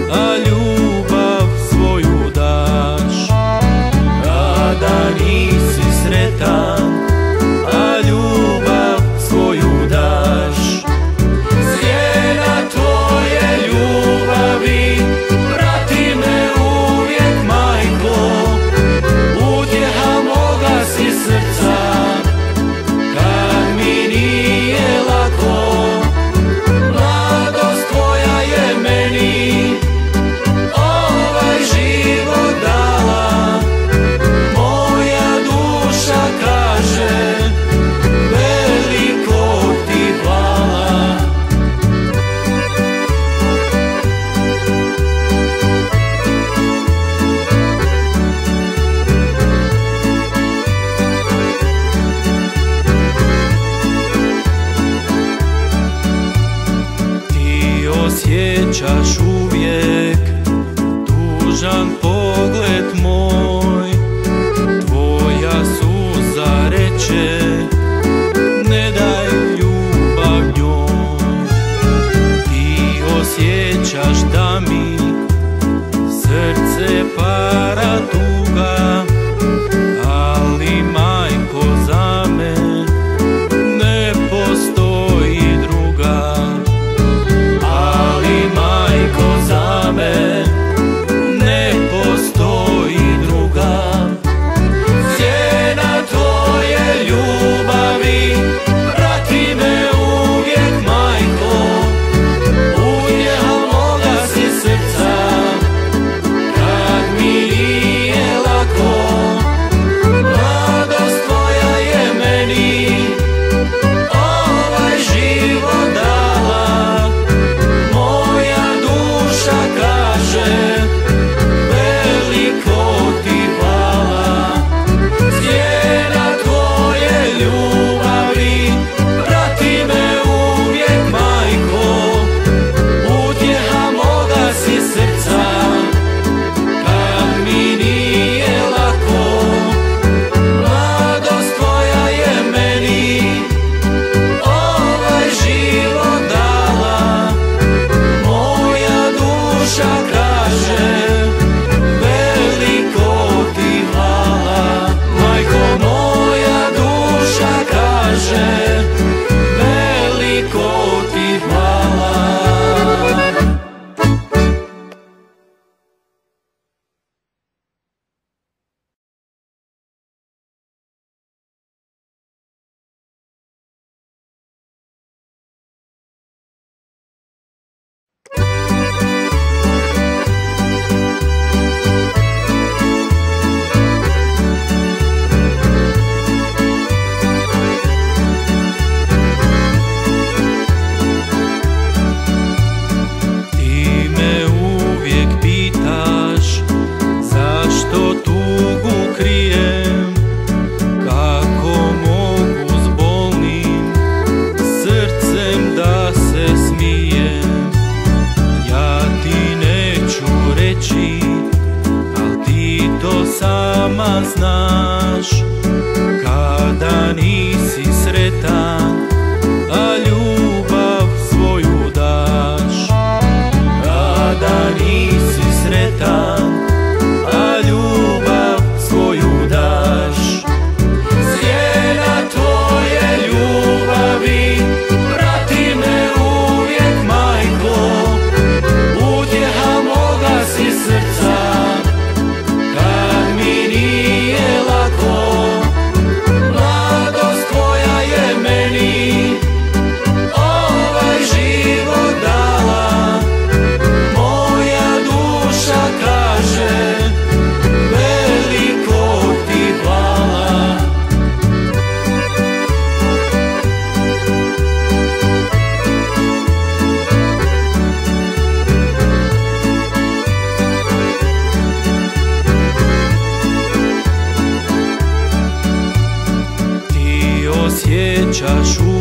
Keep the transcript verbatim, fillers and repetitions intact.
a ljubav svoju daš. Kada nisi sretan, a ljubav svoju daš. Sjena tvoje ljubavi prati me uvijek, majko, utjeha moga si srca kad mi nije lako. Mladost tvoja je meni ovaj život dala, moja duša kaže veliko ti hvala. Ti osjećaš uvijek tužan pogled moj, tvoja suza reče ne daj ljubav njoj. Ti osjećaš da mi srce para tuga, ali majko za me ne postoji druga. Ali majko za me ne postoji druga. Sjena tvoje ljubavi prati me uvijek, majko, utjeha moga si srca kad mi nije lako. Mladost tvoja je meni ovaj život dala, moja duša kaže veliko ti hvala. Sjena tvoje ljubavi prati me uvijek, majko, utjeha moga si srca kad mi nije lako. Mladost tvoja je meni ovaj život dala, moja duša kaže veliko ti hvala. Majko, moja duša kaže veliko ti hvala. Ti me uvijek pitaš zašto tugu krijem, kako mogu s bolnim srcem da se smijem. Ja ti neću reći, al ti to sama znaš. Kada nisi sretan, a ljubav svoju daš. Kada nisi sretan, a ljubav svoju daš. Sjena tvoje ljubavi prati me uvijek, majko, utjeha moga si srca kad mi nije lako. Mladost tvoja je meni ovaj život dala, moja duša kaže veliko ti hvala. Ti osjećaš